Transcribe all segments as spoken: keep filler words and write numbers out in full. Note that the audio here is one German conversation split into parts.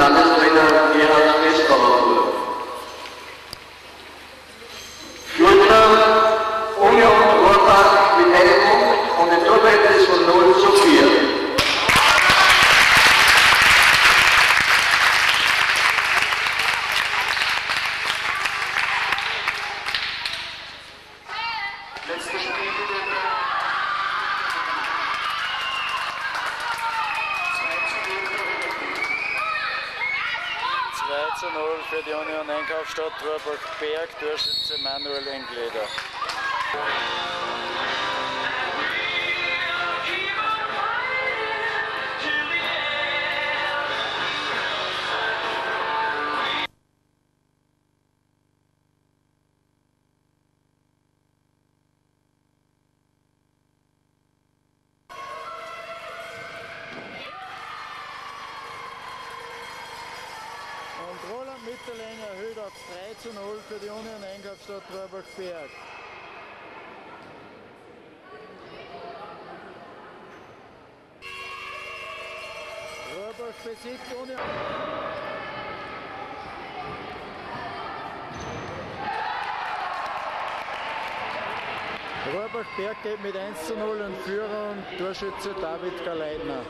Landestrainer Gerhard Festbauer. Schulter, Unge und Rohrbach mit einem Punkt und ein Torverhältnis von null zu vier. Letztes Spiel bitte. zwei zu null für die Union Einkaufsstadt Rohrbach-Berg, Torschütze Manuel Engleder. Und Roland Mitterlehner erhöht auf drei zu null für die Union Einkaufsstadt Rohrbach-Berg. Rohrbach besiegt Union. Rohrbach-Berg geht mit eins zu null in Führung, Torschütze David Galeitner.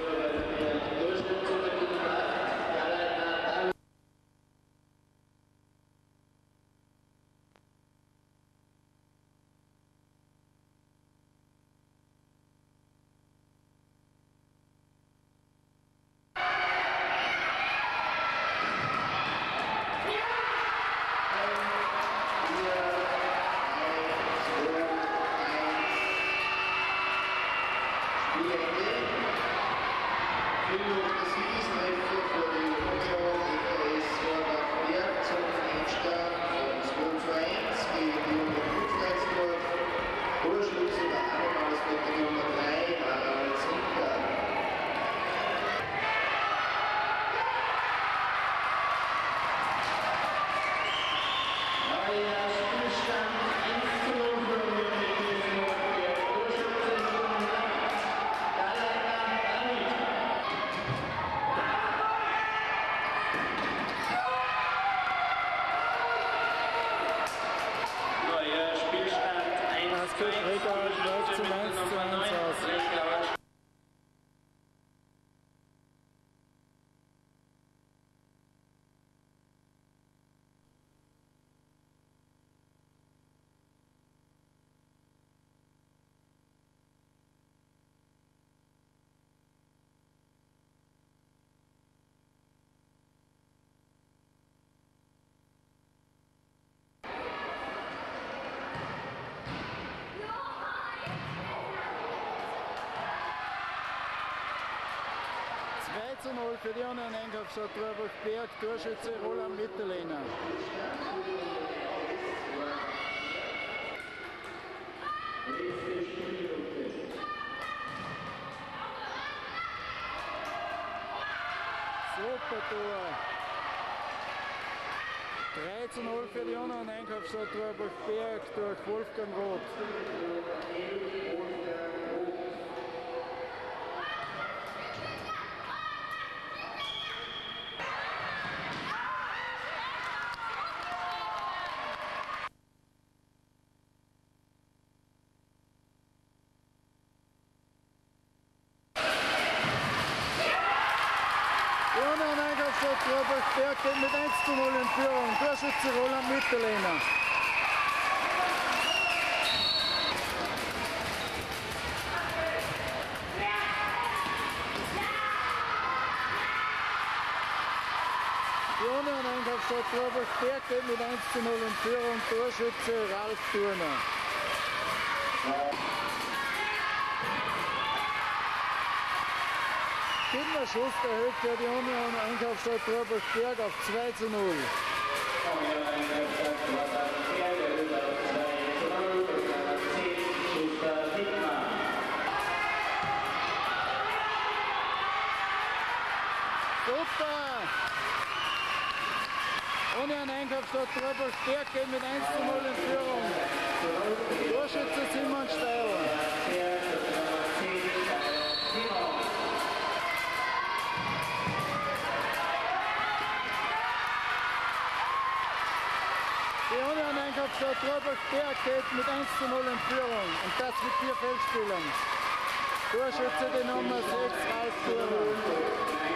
zwei zu null für die Union Einkaufsstadt Rohrbach-Berg, Torschütze Roland Mitterlehner. Super Tor. drei zu null für die Union Einkaufsstadt Rohrbach-Berg durch Wolfgang Roth. Union Einkaufsstadt Rohrbach-Berg geht mit eins zu null in Führung. Torschütze Roland Mitterlehner. Die Union Einkaufsstadt Rohrbach-Berg geht mit eins zu null in Führung. Torschütze Ralf Thurner. Kinderschuss erhöht für die Union Einkaufsstadt Rohrbach-Berg auf zwei zu null. Super! Union Einkaufsstadt Rohrbach-Berg geht mit eins zu null in Führung. Torschütze Simon Steiler. F C Tröbersberg geht mit eins zu null in Führung. Und das mit vier Feldspielern. Torschütze die Nummer sechs, Ralf Thurmann.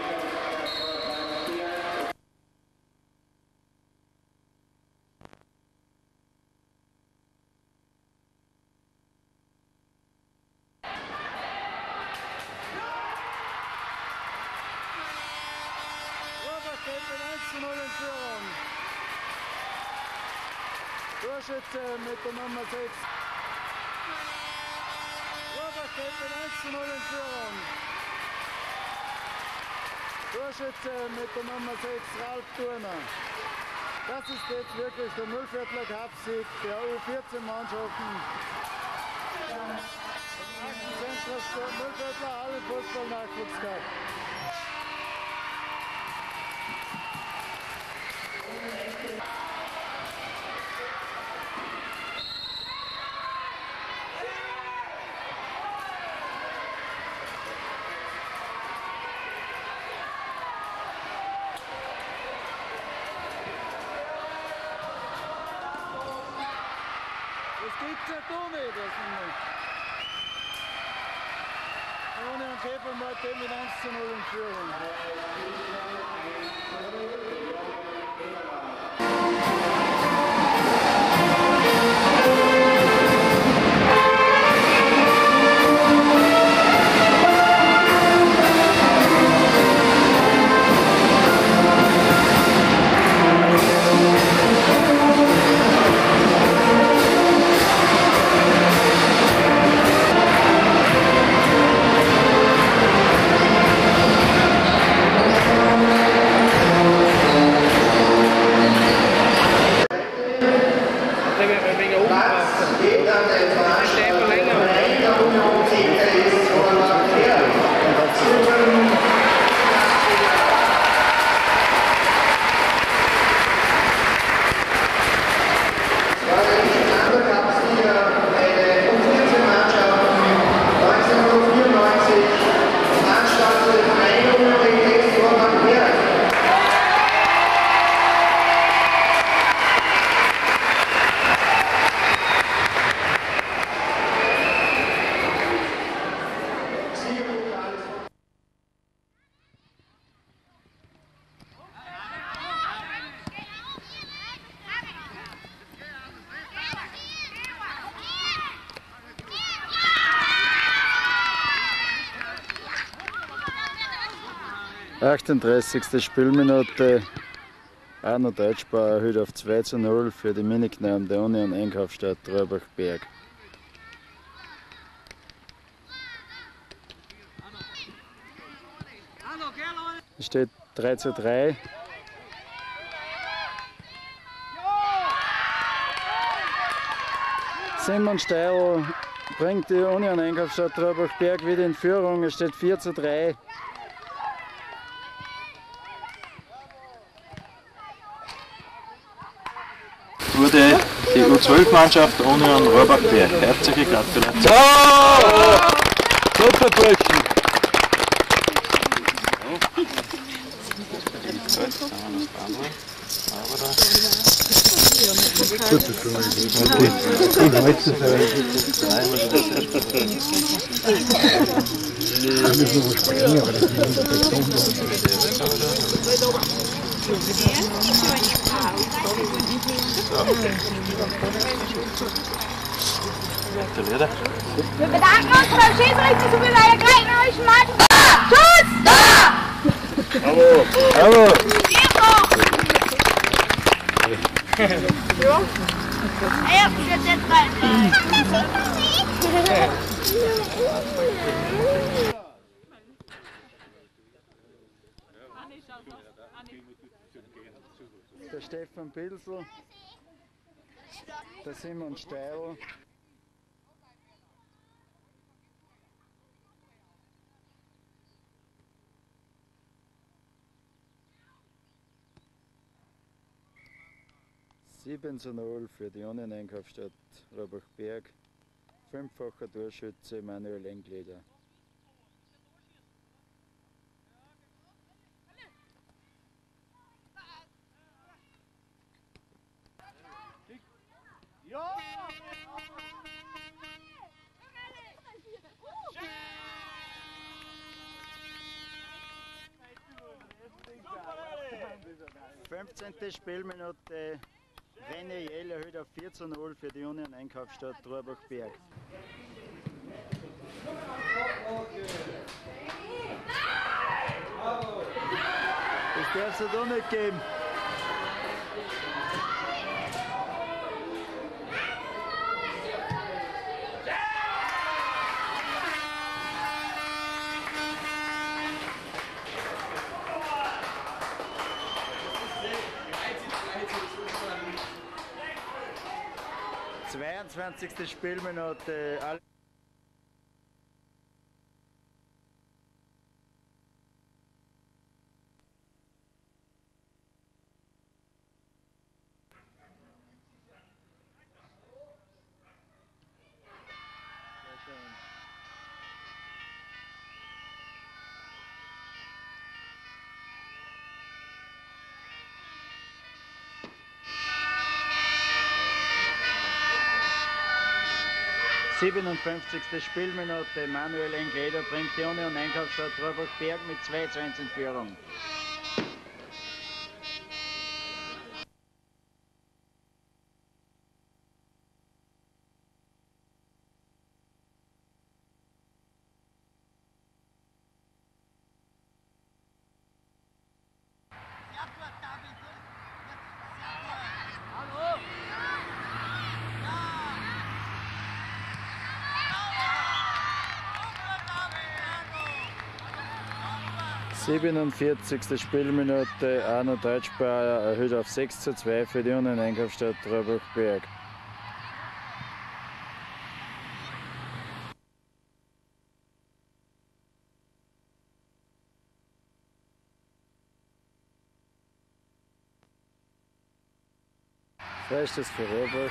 Torschütze mit der Nummer sechs. Robert geht mit eins zu null in Führung. Torschütze mit der Nummer sechs, Ralf Thurner. Das ist jetzt wirklich der Müllviertler Cup-Sieg der U vierzehn Mannschaften. achten Zentrum der Müllviertler Hallenfußball-Nachwuchscup. Das gibt's ja doch nicht, das nicht. Ohne einen Käfermarkt geht mit eins zu null in Führung. achtunddreißigste Spielminute. Arno Deutschbauer erhöht auf zwei zu null für die Miniknamen der Union Einkaufsstadt Tröbersberg. Es steht drei zu drei. Simon Steil bringt die Union Einkaufsstadt Tröbersberg wieder in Führung. Es steht vier zu drei. Wurde die U zwölf Mannschaft Union Rohrbachberg. Herzliche Gratulation. Oh! Super Brötchen! Wir bedanken uns beim Schiedsrichter sowie bei der gegnerischen Mannschaft. Schuss! Da! Bravo! Bravo! Ja. Er ist jetzt jetzt rein. Der Stefan Pilsel, der Simon Steil. sieben zu null für die Union Einkaufsstadt Rohrbachberg. Fünffacher Torschütze Manuel Engleder. fünfzehnte Spielminute. René Jähler erhöht auf vier zu null für die Union Einkaufsstadt Rohrbach-Berg. Das darf es doch nicht geben. zweiundzwanzigste Spielminute. siebenundfünfzigste Spielminute. Manuel Engleder bringt die Union Einkaufsstadt Rohrbach-Berg mit zwei zu eins in Führung. siebenundvierzigste Spielminute. Arno Deutschbauer erhöht auf sechs zu zwei für die Union Einkaufsstadt Rohrbach-Berg. Freistoß für Rohrbach.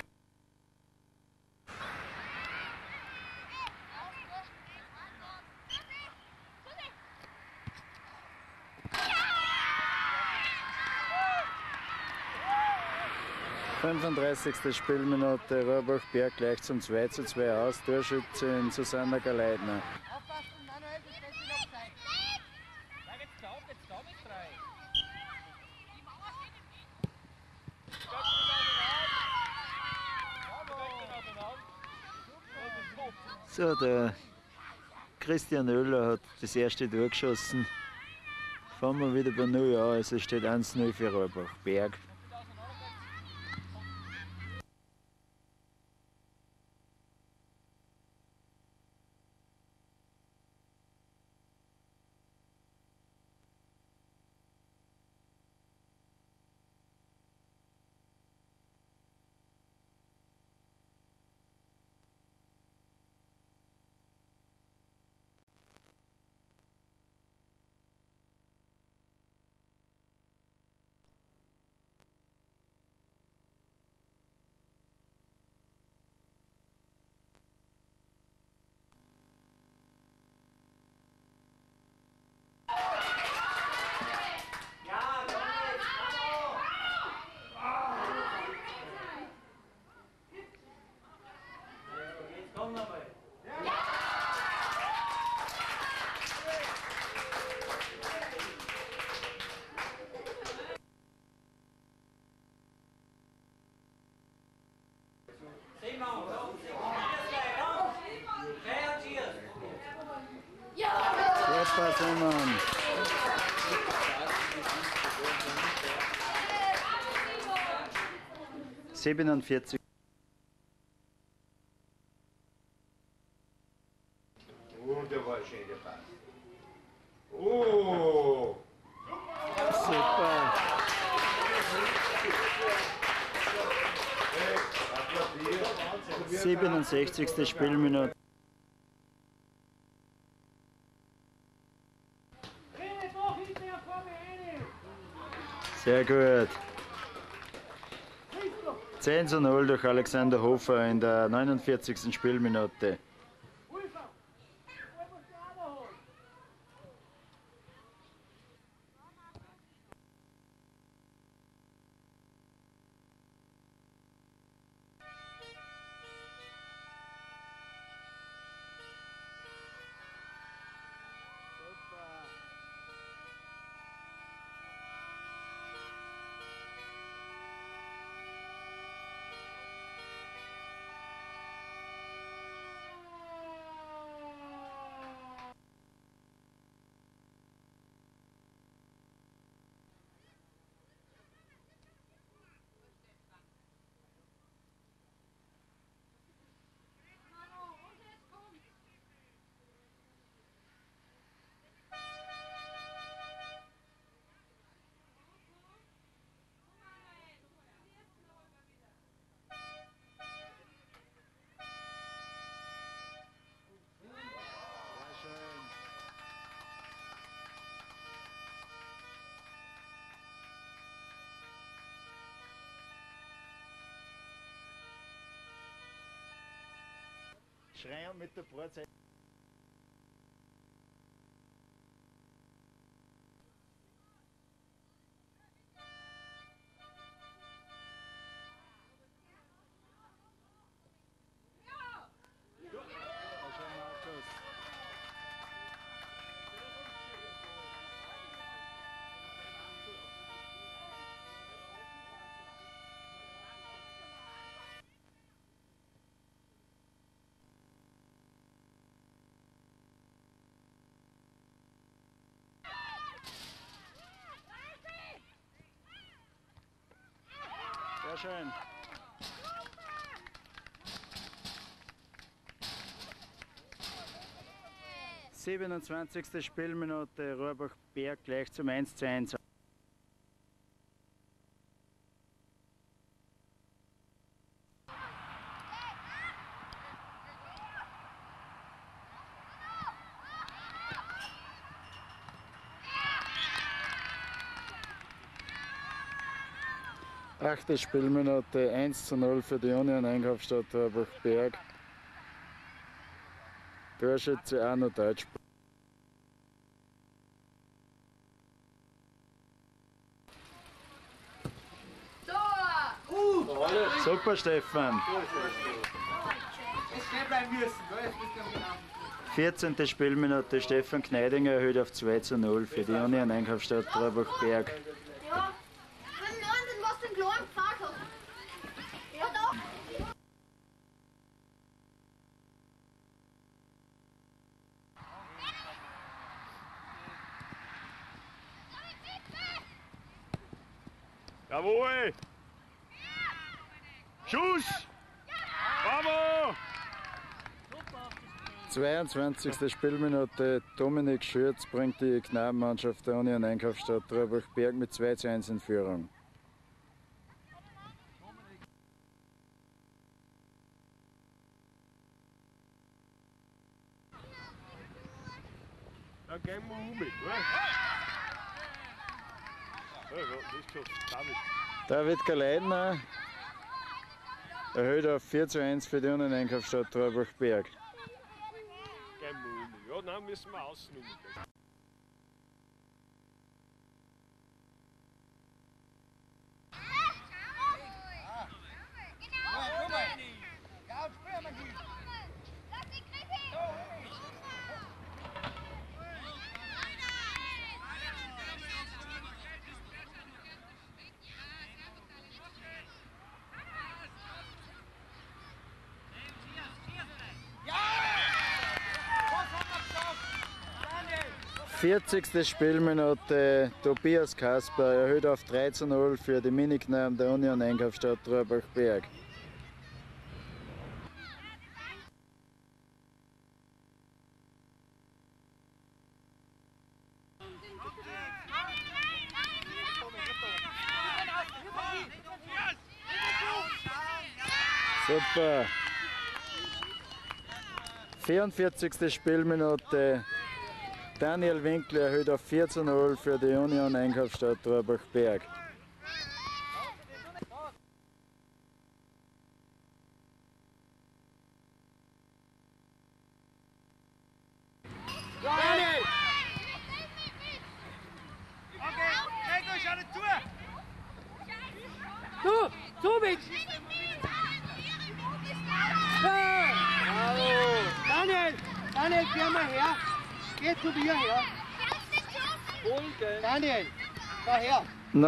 fünfunddreißigste Spielminute. Rohrbach-Berg gleich zum zwei zu zwei aus. Torschützin Susanna Galeidner. Aufpassen, Manuel, das lässt sich noch Zeit. Sag jetzt da, jetzt da mit drei. Die Mauer steht nicht. So, der Christian Oehler hat das erste Tor geschossen. Fangen wir wieder bei null an. Also es steht eins zu null für Rohrbach-Berg. Super, Simon. siebenundvierzig. Oh, der war schön, der Pass. Oh! Super. siebenundsechzigste Spielminute. Sehr gut. zehn zu null durch Alexander Hofer in der neunundvierzigsten Spielminute. Schreien mit der Brotzeit. Sehr schön. siebenundzwanzigste Spielminute, Rohrbach-Berg gleich zum eins zu eins. Achte Spielminute, eins zu null für die Union Einkaufsstadt Rohrbach-Berg. Torschütze Arno Deutsch. Super, Stefan. vierzehnte Spielminute, Stefan Kneidinger erhöht auf zwei zu null für die Union Einkaufsstadt Rohrbach-Berg. Ja, wenn London was den kleinen Pfad hat. Ja, doch. Jawohl! Schuss! Bravo! zweiundzwanzigste Spielminute, Dominik Schürz bringt die Knabenmannschaft der Union Einkaufsstadt Rohrbach-Berg mit zwei zu eins in Führung. Da gehen wir um mit, oder? Ja, ja, das geschafft. David. David Galeidner erhöht auf vier zu eins für die Union Einkaufsstadt Rohrbach-Berg. Gehen wir um. Ja, dann müssen wir außen um. vierzigste Spielminute, Tobias Kasper erhöht auf drei zu null für die Miniknaben der Union Einkaufsstadt Rohrbach-Berg. Super. vierundvierzigste Spielminute, Daniel Winkler erhöht auf vier zu null für die Union Einkaufsstadt Rohrbach-Berg. Daniel! Okay, Gregor, schau nicht zu! Du, Zubik! Bravo! Daniel! Daniel, geh mal her! Geh zu mir her! Daniel! Da her! Na.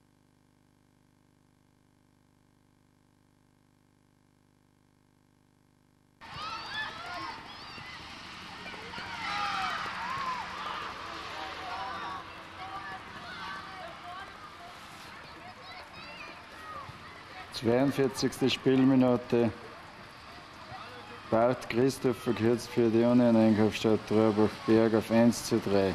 zweiundvierzigste Spielminute, Bart Christoph verkürzt für die Union Einkaufsstadt Rohrbach-Berg auf eins zu drei.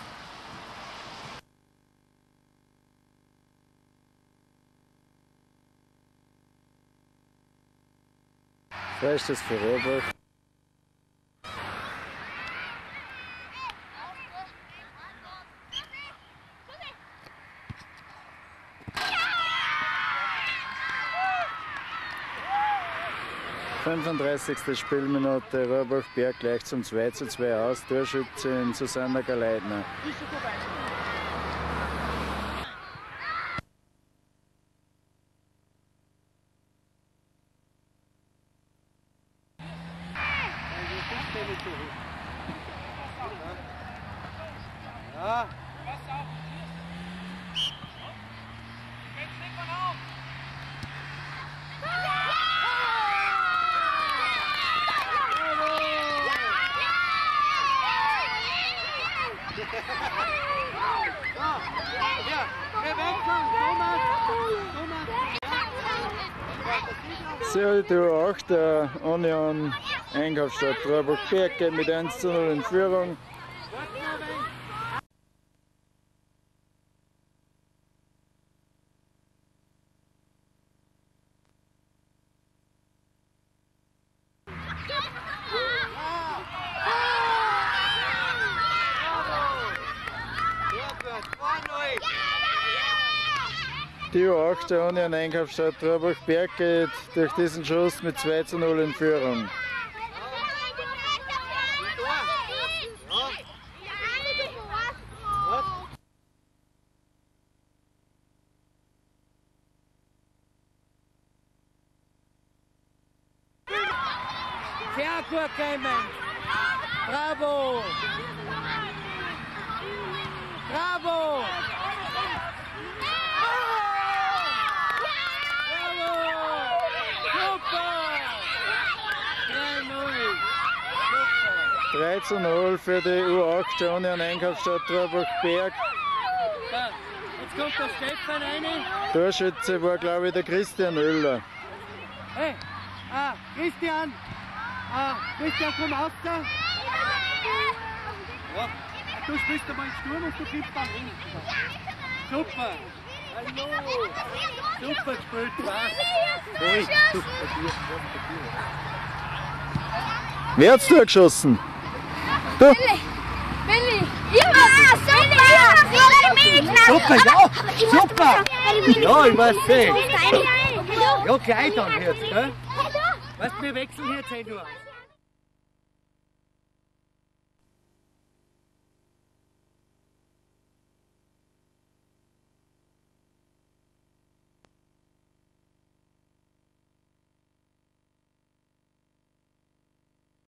Freistoß für Rohrbach. fünfunddreißigste Spielminute, Rohrbach-Berg gleich zum zwei zu zwei aus, Torschützin Susanna Galeidner. Ja. So, die U acht der Union Einkaufsstadt Rohrbach-Berg geht mit eins zu null in Führung. Die U acht der Union Einkaufsstadt Rohrbach-Berg geht durch diesen Schuss mit zwei zu null in Führung. Sehr gut, Clement. Bravo. Bravo. drei zu null für die U acht der Union Einkaufsstadt Rohrbach-Berg. Jetzt kommt der Stefan rein. Torschütze war, glaube ich, der Christian Oehler. Hey, ah, Christian. Ah, Christian, komm raus da. Ja. Du spielst einmal im Sturm und du gibst dann hin. Super. Hallo. Super gespielt, was? Hey, super. Wer hat's da geschossen? Du? Billy! Billy! Ja, super! Super, ja! Super! Ja, ich weiß nicht. Ja, gleich dann jetzt, gell? Weißt du, wir wechseln hier zehn Uhr.